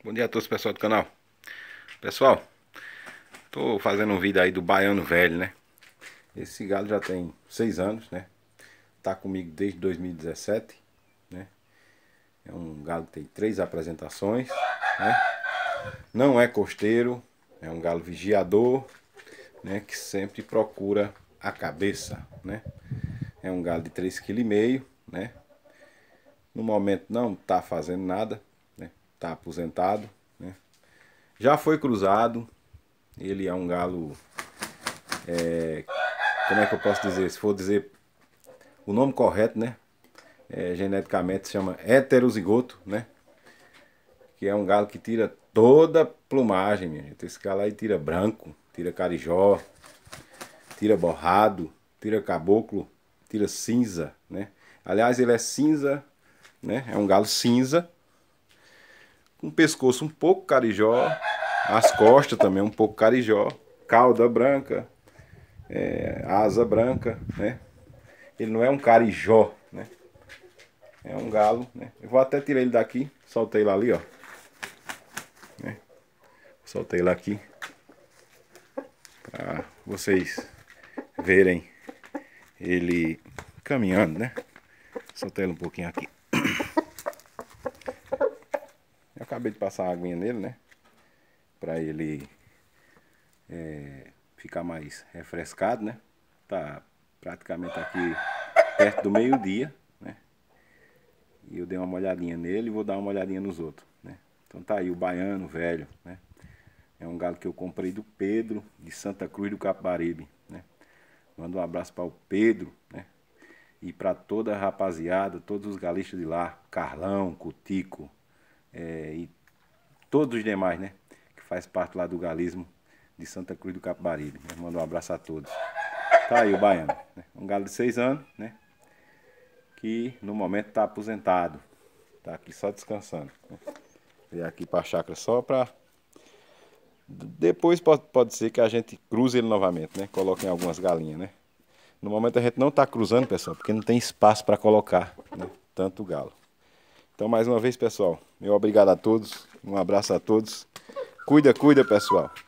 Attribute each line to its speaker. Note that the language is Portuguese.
Speaker 1: Bom dia a todos, pessoal do canal. Pessoal, tô fazendo um vídeo aí do baiano velho, né? Esse galo já tem 6 anos, né? Tá comigo desde 2017, né? É um galo que tem 3 apresentações, né? Não é costeiro, é um galo vigiador, né? Que sempre procura a cabeça, né? É um galo de 3,5 kg, né? No momento não tá fazendo nada, né? Tá aposentado, né? Já foi cruzado. Ele é um galo, como é que eu posso dizer? Se for dizer o nome correto, né? Geneticamente se chama heterozigoto, né? Que é um galo que tira toda a plumagem, minha gente. Esse galo aí tira branco, tira carijó, tira borrado, tira caboclo, tira cinza, né? Aliás, ele é cinza, né? É um galo cinza, com o pescoço um pouco carijó, as costas também um pouco carijó, cauda branca, asa branca, né? Ele não é um carijó, né? É um galo, né? Eu vou até tirar ele daqui, soltei ele ali, ó. Né? Soltei ele aqui para vocês verem ele caminhando, né? Soltei ele um pouquinho aqui. Eu acabei de passar a aguinha nele, né? Para ele ficar mais refrescado, né? Tá praticamente aqui perto do meio-dia, né? E eu dei uma molhadinha nele e vou dar uma olhadinha nos outros, né? Então tá aí o baiano velho, né? É um galo que eu comprei do Pedro, de Santa Cruz do Capibaribe, né? Mando um abraço para o Pedro, né? E para toda a rapaziada, todos os galistas de lá, Carlão, Cutico, e todos os demais, né? Que faz parte lá do galismo de Santa Cruz do Capibaribe, né? Mando um abraço a todos. Tá aí o baiano, né? Um galo de 6 anos, né? Que no momento está aposentado. Tá aqui só descansando, né? Veio aqui para a chácara só para... Depois pode ser que a gente cruze ele novamente, né? Coloque em algumas galinhas, né? No momento a gente não está cruzando, pessoal, porque não tem espaço para colocar, né? Tanto galo. Então, mais uma vez, pessoal, meu obrigado a todos. Um abraço a todos. Cuida, pessoal.